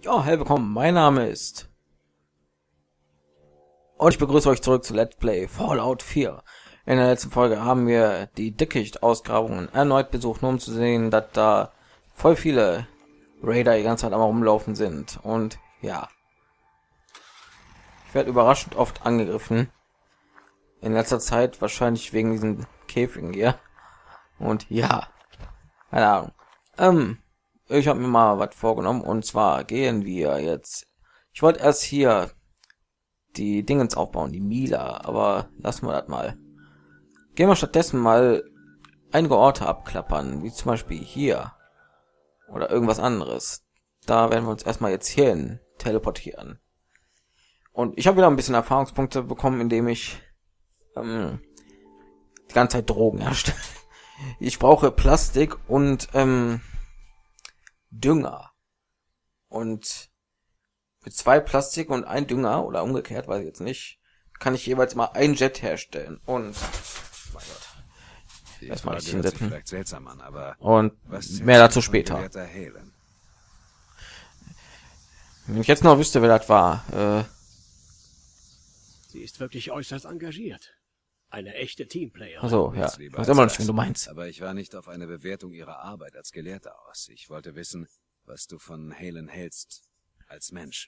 Ja, hey, willkommen. Mein Name ist und ich begrüße euch zurück zu Let's Play Fallout 4. In der letzten Folge haben wir die Dickicht-Ausgrabungen erneut besucht, nur um zu sehen, dass da voll viele Raider die ganze Zeit am rumlaufen sind. Und ja, ich werde überraschend oft angegriffen. In letzter Zeit wahrscheinlich wegen diesen Käfigen hier. Und ja, keine Ahnung. Ich habe mir mal was vorgenommen, und zwar gehen wir jetzt. Ich wollte erst hier die Dingens aufbauen, die Mila, aber lassen wir das mal. Gehen wir stattdessen mal einige Orte abklappern, wie zum Beispiel hier oder irgendwas anderes. Da werden wir uns erstmal jetzt hierhin teleportieren. Und ich habe wieder ein bisschen Erfahrungspunkte bekommen, indem ich die ganze Zeit Drogen herstelle. Ich brauche Plastik und Dünger. Und mit 2 Plastik und 1 Dünger, oder umgekehrt, weiß ich jetzt nicht, kann ich jeweils mal ein Jet herstellen. Und mein Gott. Erstmal nicht hinsetzen. Vielleicht seltsam an, aber und mehr dazu später. Wenn ich jetzt noch wüsste, wer das war. Sie ist wirklich äußerst engagiert. Eine echte Teamplayer. Also ja, ich weiß immer noch nicht, wenn du meinst. Aber ich war nicht auf eine Bewertung ihrer Arbeit als Gelehrter aus. Ich wollte wissen, was du von Halen hältst als Mensch.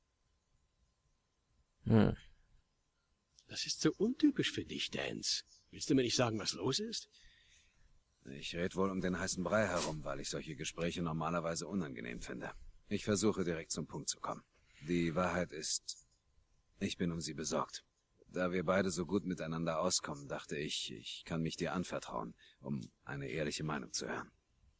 Das ist so untypisch für dich, Dance. Willst du mir nicht sagen, was los ist? Ich red wohl um den heißen Brei herum, weil ich solche Gespräche normalerweise unangenehm finde. Ich versuche direkt zum Punkt zu kommen. Die Wahrheit ist, ich bin um sie besorgt. Da wir beide so gut miteinander auskommen, dachte ich, ich kann mich dir anvertrauen, um eine ehrliche Meinung zu hören.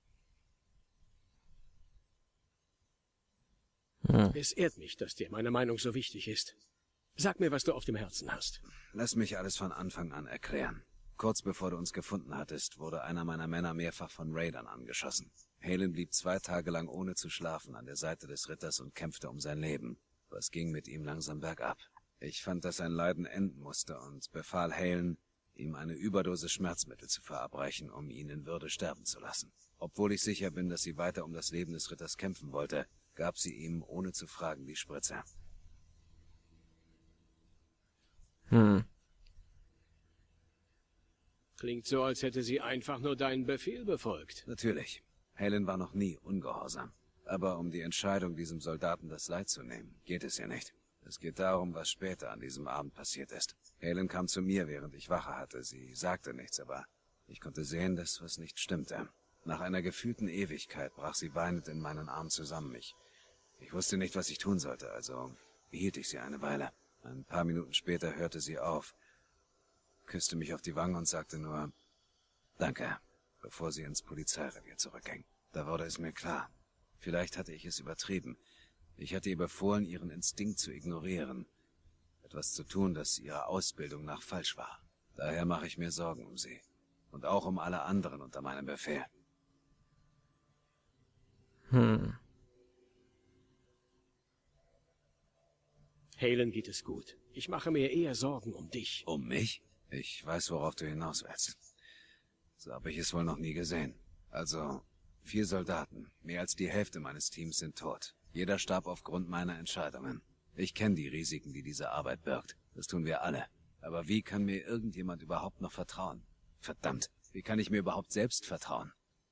Es ehrt mich, dass dir meine Meinung so wichtig ist. Sag mir, was du auf dem Herzen hast. Lass mich alles von Anfang an erklären. Kurz bevor du uns gefunden hattest, wurde einer meiner Männer mehrfach von Raidern angeschossen. Halen blieb 2 Tage lang ohne zu schlafen an der Seite des Ritters und kämpfte um sein Leben. Was ging mit ihm langsam bergab? Ich fand, dass sein Leiden enden musste und befahl Halen, ihm eine Überdosis Schmerzmittel zu verabreichen, um ihn in Würde sterben zu lassen. Obwohl ich sicher bin, dass sie weiter um das Leben des Ritters kämpfen wollte, gab sie ihm ohne zu fragen die Spritze. Klingt so, als hätte sie einfach nur deinen Befehl befolgt. Natürlich. Halen war noch nie ungehorsam. Aber um die Entscheidung, diesem Soldaten das Leid zu nehmen, geht es ja nicht. Es geht darum, was später an diesem Abend passiert ist. Halen kam zu mir, während ich Wache hatte. Sie sagte nichts, aber ich konnte sehen, dass was nicht stimmte. Nach einer gefühlten Ewigkeit brach sie weinend in meinen Arm zusammen. Ich wusste nicht, was ich tun sollte, also behielt ich sie eine Weile. Ein paar Minuten später hörte sie auf, küsste mich auf die Wange und sagte nur »Danke«, bevor sie ins Polizeirevier zurückging. Da wurde es mir klar. Vielleicht hatte ich es übertrieben. Ich hatte ihr befohlen, ihren Instinkt zu ignorieren. Etwas zu tun, das ihrer Ausbildung nach falsch war. Daher mache ich mir Sorgen um sie. Und auch um alle anderen unter meinem Befehl. Halen geht es gut. Ich mache mir eher Sorgen um dich. Um mich? Ich weiß, worauf du hinaus willst. So habe ich es wohl noch nie gesehen. Also, 4 Soldaten, mehr als die Hälfte meines Teams sind tot. Jeder starb aufgrund meiner Entscheidungen. Ich kenne die Risiken, die diese Arbeit birgt. Das tun wir alle. Aber wie kann mir irgendjemand überhaupt noch vertrauen? Verdammt, wie kann ich mir überhaupt selbst vertrauen?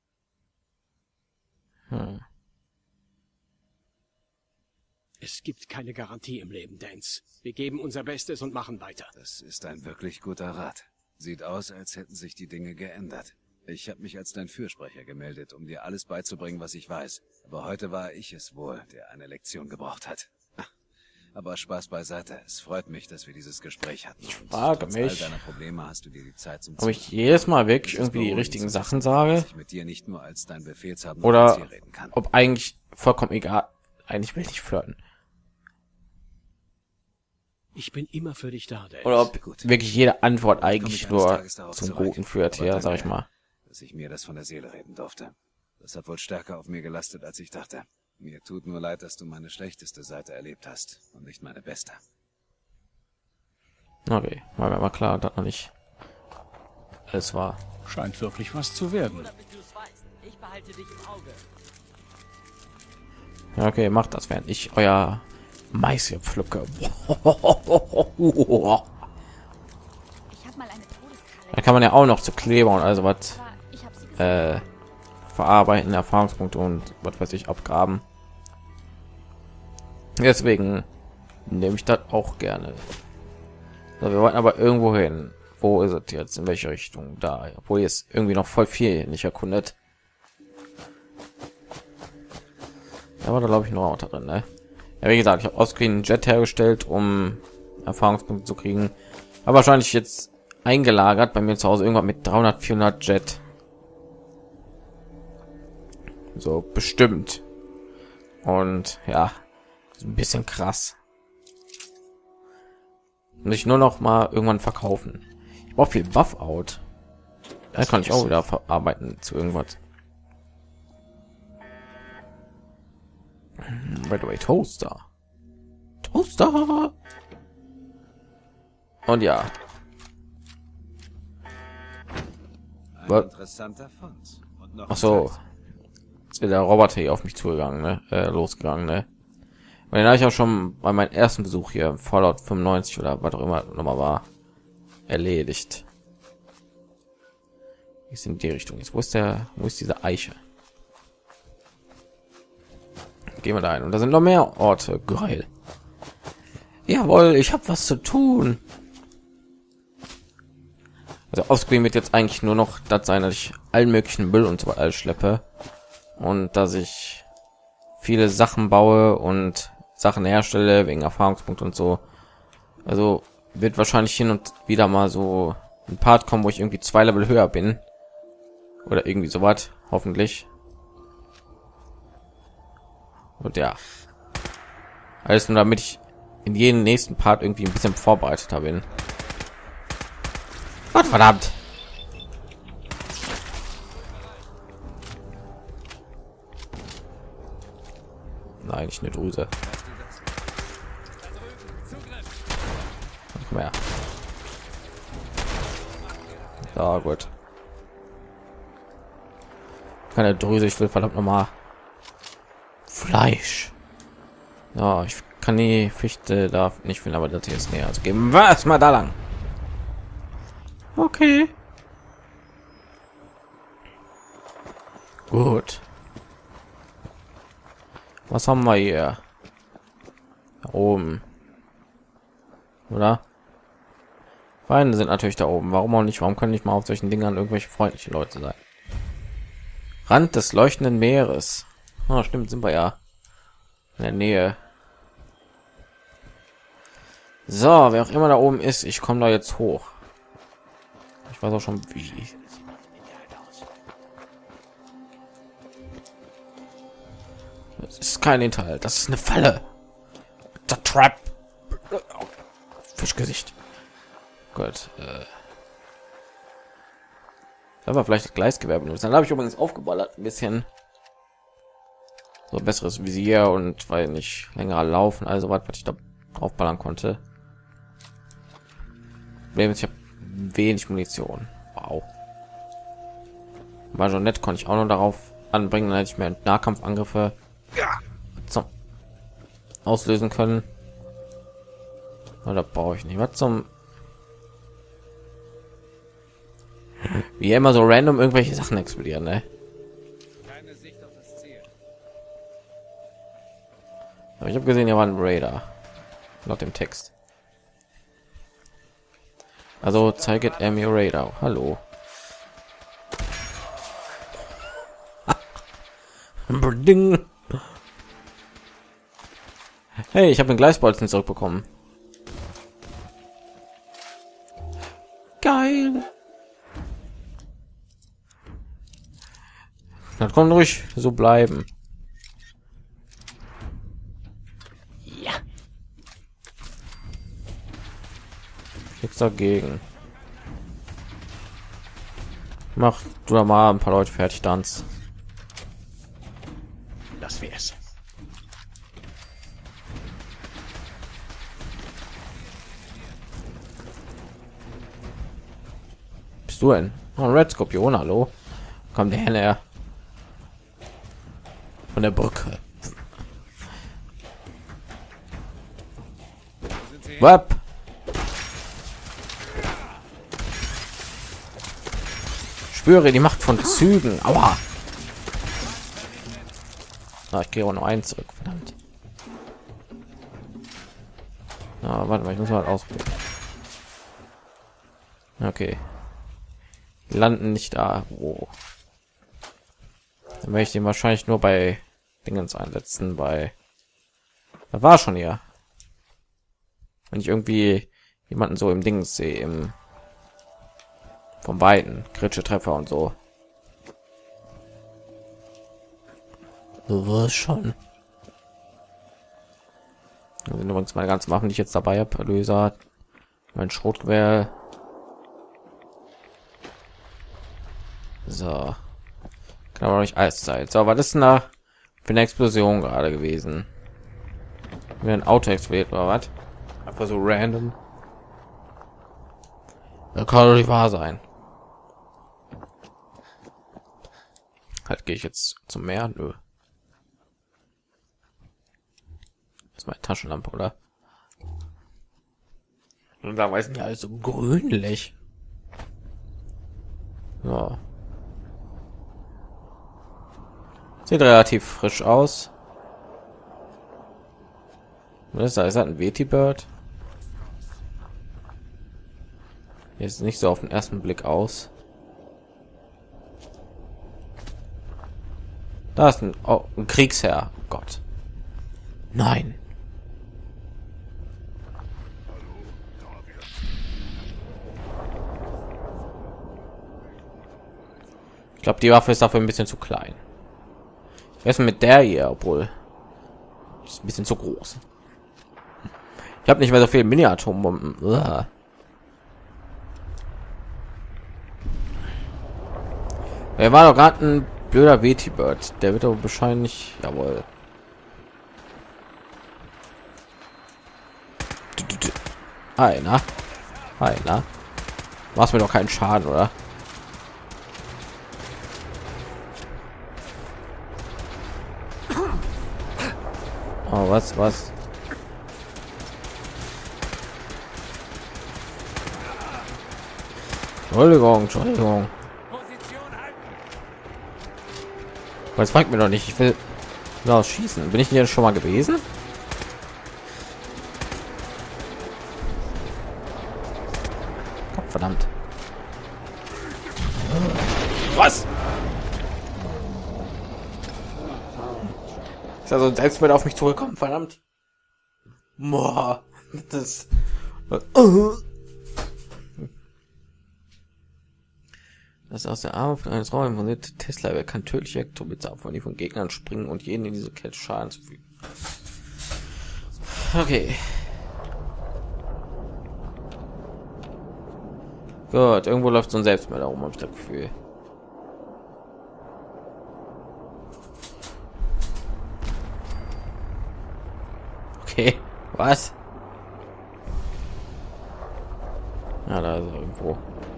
Es gibt keine Garantie im Leben, Dance. Wir geben unser Bestes und machen weiter. Das ist ein wirklich guter Rat. Sieht aus, als hätten sich die Dinge geändert. Ich habe mich als dein Fürsprecher gemeldet, um dir alles beizubringen, was ich weiß. Aber heute war ich es wohl, der eine Lektion gebraucht hat. Aber Spaß beiseite. Es freut mich, dass wir dieses Gespräch hatten. Ich frage mich, all deiner Probleme hast du dir die Zeit zum ob ich jedes Mal wirklich irgendwie die richtigen Sachen sage, dass ich mit dir nicht nur als dein Befehlshabender oder Offizier reden kann. ob eigentlich vollkommen egal. Eigentlich will ich nicht flirten. Ich bin immer für dich da, Dance. Oder ob Gut. wirklich jede Antwort Dann eigentlich komme ich eines nur Tages darauf zum zurück. Guten führt, Aber ja, sag ich danke, mal. dass ich mir das von der Seele reden durfte. Das hat wohl stärker auf mir gelastet, als ich dachte. Mir tut nur leid, dass du meine schlechteste Seite erlebt hast und nicht meine beste. Okay, war mir mal klar, dass noch nicht alles war. Scheint wirklich was zu werden. Nur damit du es weißt. Ich behalte dich im Auge. Okay, macht das, während ich euer Mais hier pflücke. Da kann man ja auch noch zu Kleber und also was verarbeiten, Erfahrungspunkte und was weiß ich abgraben. Deswegen nehme ich das auch gerne. So, wir wollten aber irgendwo hin. Wo ist es jetzt? In welche Richtung? Da, obwohl jetzt irgendwie noch voll viel nicht erkundet. Da war da glaube ich noch drin, ne? Ja, wie gesagt, ich habe ausgesehen einen Jet hergestellt, um Erfahrungspunkte zu kriegen. Aber wahrscheinlich jetzt eingelagert bei mir zu Hause irgendwann mit 300, 400 Jet. So bestimmt. Und ja, ein bisschen krass. Muss ich nur noch mal irgendwann verkaufen. Ich brauche viel Buff out. Da kann ich auch wieder verarbeiten zu irgendwas. By the way, Toaster. Toaster. Und ja. Ein interessanter Fund. Und noch Ach so. Jetzt wird der Roboter hier auf mich zugegangen, ne? Losgegangen, ne? Und den habe ich auch schon bei meinem ersten Besuch hier Fallout 95 oder was auch immer nochmal war erledigt. Ist in die Richtung jetzt. Wo ist diese Eiche? Gehen wir da ein. Und da sind noch mehr Orte. Geil. Jawohl, ich habe was zu tun. Also ausgewählt wird jetzt eigentlich nur noch das sein, dass ich allen möglichen Müll und so alles schleppe und dass ich viele Sachen baue und Sachen herstelle wegen Erfahrungspunkten und so. Also wird wahrscheinlich hin und wieder mal so ein Part kommen, wo ich irgendwie 2 Level höher bin oder irgendwie so was, hoffentlich. Und ja, alles nur damit ich in jeden nächsten Part irgendwie ein bisschen vorbereiteter bin. Gott verdammt! Nein, nicht eine Drüse. Komm her. Ja, gut. Keine Drüse, ich will verdammt noch mal Fleisch. Ja, ich kann die Fichte da nicht finden, aber das hier ist näher. Also geben wir erstmal da lang. Okay. Gut. Was haben wir hier? Da oben. Oder? Feinde sind natürlich da oben. Warum auch nicht? Warum können nicht mal auf solchen Dingern irgendwelche freundliche Leute sein? Rand des leuchtenden Meeres. Ah, stimmt, sind wir ja in der Nähe. So, wer auch immer da oben ist, ich komme da jetzt hoch. Ich weiß auch schon wie. Das ist kein Hinterhalt, das ist eine Falle. Der Trap. Fischgesicht. Gut. Aber vielleicht das Gleisgewehr benutzen. Dann habe ich übrigens aufgeballert ein bisschen. So besseres Visier und weil nicht länger laufen, also was ich da aufballern konnte. Ich habe wenig Munition. Wow. Bajonett konnte ich auch noch darauf anbringen, dann hätte ich mehr Nahkampfangriffe zum auslösen können. Oder brauche ich nicht. Was zum wie immer so random irgendwelche Sachen explodieren, ne? Keine Sicht auf das Ziel. Aber ich habe gesehen, hier war ein Raider. Laut dem Text. Also zeigt er mir Raider. Hallo. Ding. Hey, ich habe den Gleisbolzen zurückbekommen. Geil. Das kommt ruhig so bleiben. Ja. Nichts dagegen. Mach du da mal ein paar Leute fertig, Tanz. Das wär's. Bist du denn? Oh, ein Red Skorpion, hallo. Kommt der her? Von der Brücke. Wap. Spüre die Macht von Zügen. Aua. Ah, ich gehe auch noch einen zurück. Verdammt. Ah, warte mal, ich muss mal ausprobieren. Okay. Die landen nicht da. Oh. Dann werde ich den wahrscheinlich nur bei Dingens einsetzen. Bei da war schon hier. Wenn ich irgendwie jemanden so im Dings sehe, im von beiden kritische Treffer und so. So war schon. Das sind übrigens meine ganzen Waffen, die ich jetzt dabei habe. Erlöser, mein Schrotgewehr. So. Genau, nicht Eiszeit. So, was ist denn da für eine Explosion gerade gewesen? Wie ein Auto explodiert oder was? Einfach so random. Das kann doch nicht wahr sein. Halt gehe ich jetzt zum Meer? Nö. Das ist meine Taschenlampe, oder? Und da weiß nicht alles so grünlich. Ja. Sieht relativ frisch aus. Was ist da? Ist das ein Veti-Bird? Ist nicht so auf den ersten Blick aus. Da ist ein Kriegsherr. Oh Gott. Nein. Ich glaube, die Waffe ist dafür ein bisschen zu klein. Was ist mit der hier, obwohl ist ein bisschen zu groß. Ich habe nicht mehr so viel Mini-Atombomben. Er war doch gerade ein blöder Veti-Bird. Der wird aber wahrscheinlich, jawohl. Einer. Machst mir doch keinen Schaden, oder? Oh, was? Entschuldigung. Was fragt mir doch nicht. Ich will schießen. Bin ich hier schon mal gewesen? Gott, verdammt. Was? Ist also selbst mit auf mich zurückkommen, verdammt. Boah, das. Das aus der Arme von eines Raum von Tesla, wer kann tödliche Hektobits abfangen, die von Gegnern springen und jeden in diese Kette Schaden zufügen. Okay. Gut, irgendwo läuft so ein Selbstmörder rum, habe ich das Gefühl. Okay, was? Ja, da ist er irgendwo.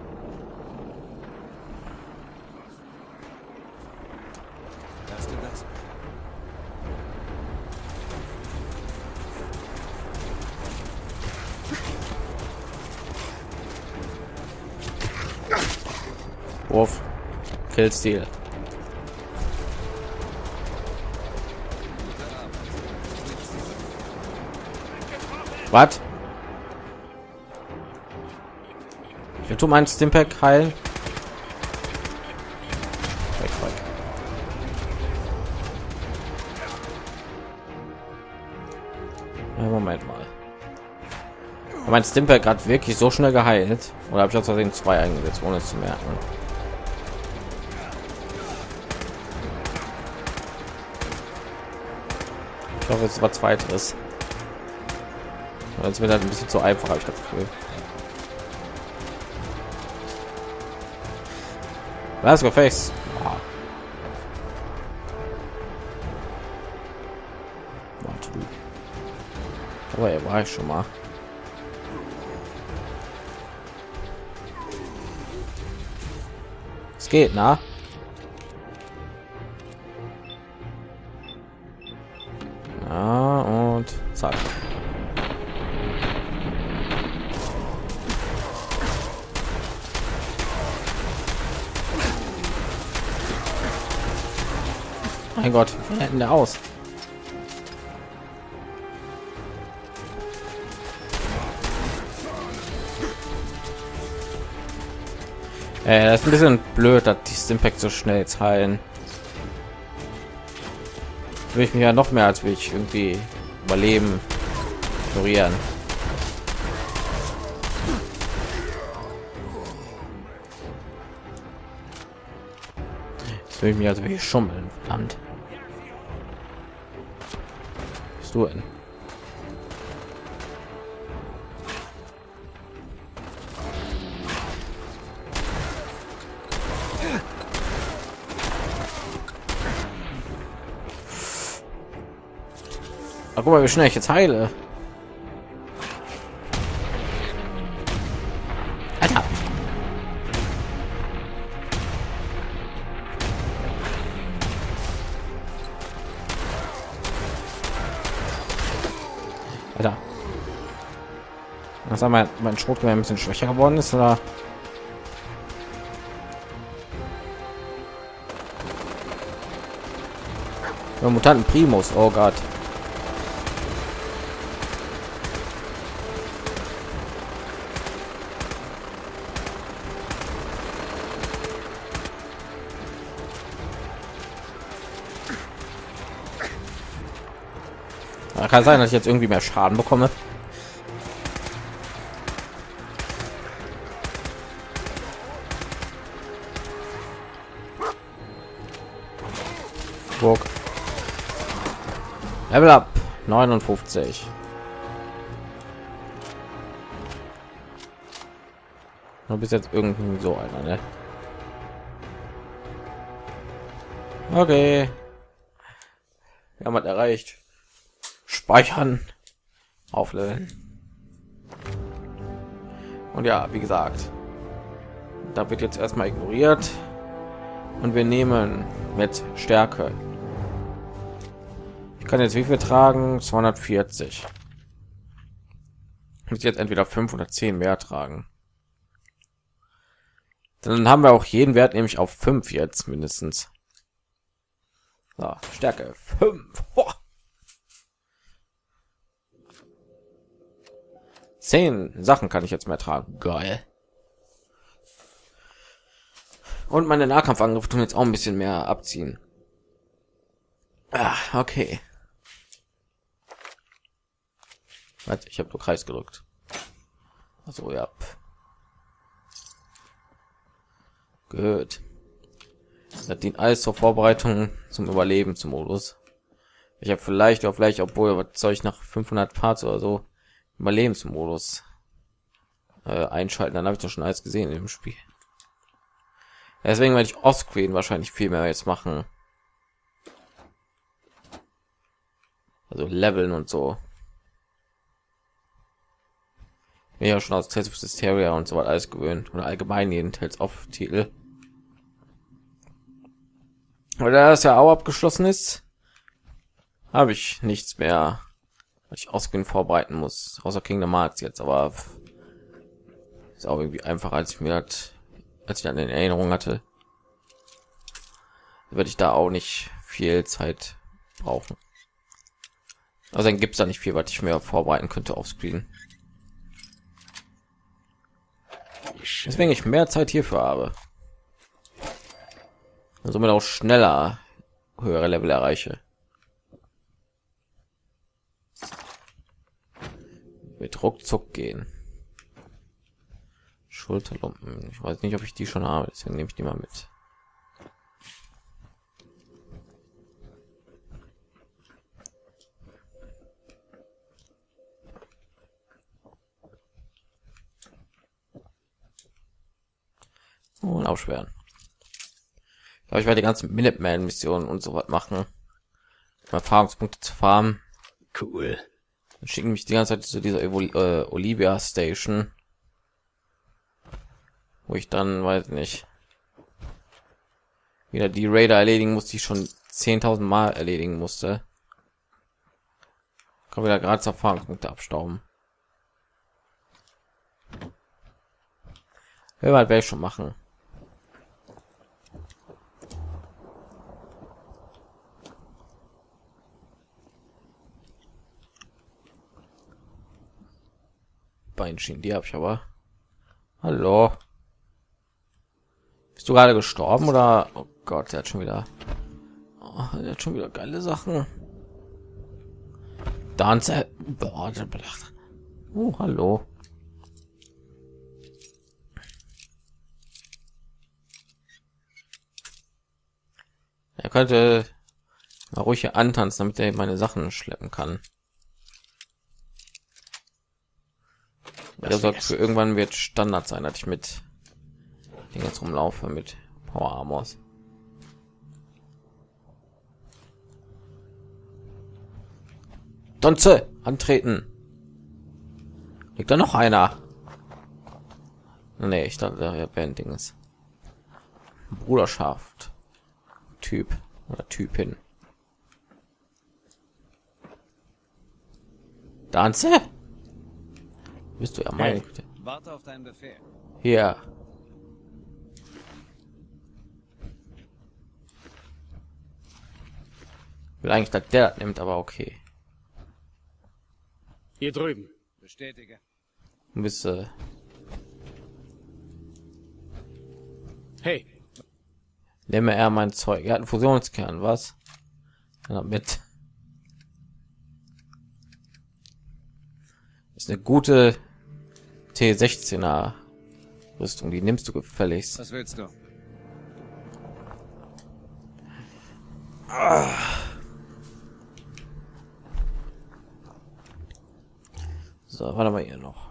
Wurf. Killstil. Was? Ich will mein Stimpack heilen. Weg. Ja, Moment mal. Hat mein Stimpack gerade wirklich so schnell geheilt? Oder habe ich aus Versehen 2 eingesetzt, ohne es zu merken? Ich hoffe, es war zweiteres. Jetzt wird halt ein bisschen zu einfach, habe ich das Gefühl. Was Gefecht? Aber er war ich schon mal. Es geht, na? Ja, und zack. Mein Gott, wie hält denn der aus? Das ist ein bisschen blöd, dass die Stimpack so schnell jetzt heilen. Will ich mich ja noch mehr, als will ich irgendwie überleben, ignorieren. Jetzt will ich mich also wirklich schummeln, verdammt. Was bist du denn? Ach, guck mal, wie schnell ich jetzt heile. Alter. Alter. Was haben wir, mein Schrotgewehr ein bisschen schwächer geworden ist, oder? Ja, Mutanten Primus, oh Gott. Kann sein, dass ich jetzt irgendwie mehr Schaden bekomme. Burg. Level up 59. Du bist jetzt irgendwie so einer, ne? Okay. Wir haben es erreicht. Speichern, aufleveln. Und ja, wie gesagt, da wird jetzt erstmal ignoriert und wir nehmen mit Stärke. Ich kann jetzt wie viel tragen? 240. Ich muss jetzt entweder 5 oder 10 mehr tragen. Dann haben wir auch jeden Wert nämlich auf 5 jetzt mindestens. So, Stärke 5. Boah. 10 Sachen kann ich jetzt mehr tragen. Geil. Und meine Nahkampfangriffe tun jetzt auch ein bisschen mehr abziehen. Ah, okay. Warte, ich habe nur Kreis gedrückt. Also ja. Gut. Das dient alles zur Vorbereitung zum Überleben zum Modus. Ich habe vielleicht, obwohl, was soll ich nach 500 Parts oder so Überlebensmodus einschalten, dann habe ich doch schon alles gesehen im Spiel. Deswegen werde ich offscreen wahrscheinlich viel mehr jetzt machen. Also leveln und so. Bin ja schon aus Tales of Hysteria und so was alles gewöhnt. Oder allgemein jeden Tales of Titel. Weil das ja auch abgeschlossen ist, habe ich nichts mehr, was ich offscreen vorbereiten muss. Außer Kingdom Hearts jetzt, aber ist auch irgendwie einfacher, als ich mir hat, als ich dann in Erinnerung hatte. Werde ich da auch nicht viel Zeit brauchen. Also dann gibt es da nicht viel, was ich mir vorbereiten könnte auf Screen. Deswegen ich mehr Zeit hierfür habe. Und somit auch schneller höhere Level erreiche. Mit ruckzuck gehen. Schulterlumpen. Ich weiß nicht, ob ich die schon habe, deswegen nehme ich die mal mit. Und aufsperren. Ich glaube, ich werde die ganzen Minuteman-Missionen und so was machen, um Erfahrungspunkte zu farmen. Cool. Dann schicken mich die ganze Zeit zu dieser Olivia Station, wo ich dann, weiß nicht, wieder die Raider erledigen musste, die ich schon 10.000 Mal erledigen musste. Kann wieder gerade Erfahrungspunkte abstauben. Ja, werde ich schon machen. Wildbeinschienen, die habe ich aber. Hallo. Bist du gerade gestorben oder? Oh Gott, der hat schon wieder. Oh, der hat schon wieder geile Sachen. Danze. Oh, hallo. Er könnte mal ruhig hier antanzen, damit er meine Sachen schleppen kann. Also für irgendwann wird Standard sein, dass ich mit Dingen jetzt rumlaufe mit Power Armors. Donze, antreten. Liegt da noch einer? Nee, ich dachte, der wäre ein Ding ist. Bruderschaft. Typ oder Typin. Danze? Bist du ja meine Güte. Warte auf deinen Befehl. Hier. Will eigentlich, dass der das nimmt, aber okay. Hier drüben. Bestätige. Du bist Hey, nehme er mein Zeug. Er hat einen Fusionskern, was? Ja, mit. Ist eine gute T16er Rüstung, die nimmst du gefälligst. Was willst du? So, warte mal hier noch.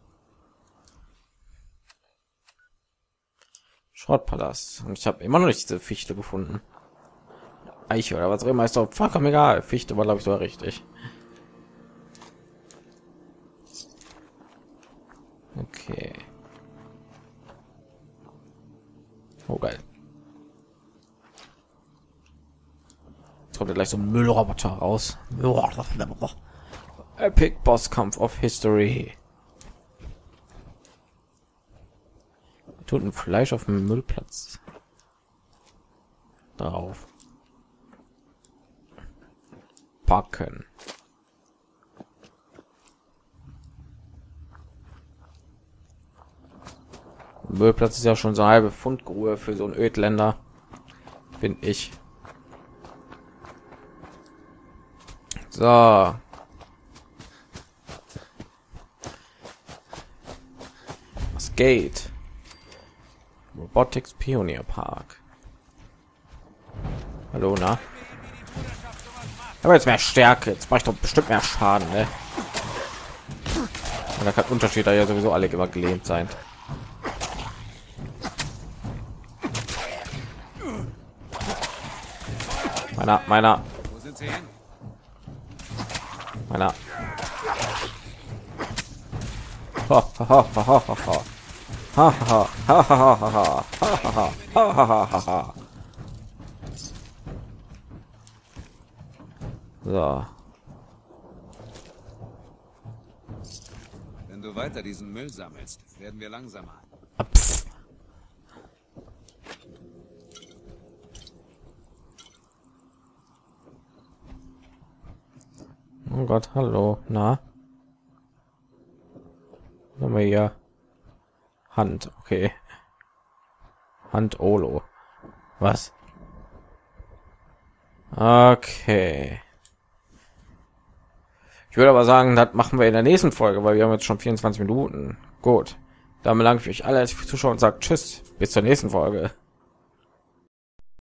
Schrottpalast. Und ich habe immer noch nicht diese Fichte gefunden. Eiche oder was auch immer, ist doch vollkommen egal. Fichte war, glaube ich, so richtig. Okay. Oh, geil. Jetzt kommt ja gleich so ein Müllroboter raus. Epic Bosskampf of History. Tut ein Fleisch auf dem Müllplatz drauf. Packen. Müllplatz ist ja schon so eine halbe Fundgrube für so einen Ödländer, bin ich. So. Was geht? Robotics Pioneer Park. Hallo, na? Aber jetzt mehr Stärke. Jetzt mache ich doch bestimmt mehr Schaden, ne? Und da kann Unterschied, da ja sowieso alle immer gelähmt sein. Meiner. Wo sind sie hin? Meiner. Ha ha ha ha ha ha. Ha ha ha ha ha ha ha ha ha ha. So. Wenn du weiter diesen Müll sammelst, werden wir langsamer. Pff. Oh Gott, hallo, na? Haben wir hier Hand, okay. Hand Olo. Was? Okay. Ich würde aber sagen, das machen wir in der nächsten Folge, weil wir haben jetzt schon 24 Minuten. Gut. Dann bedanke ich mich alle als Zuschauer und sage Tschüss. Bis zur nächsten Folge.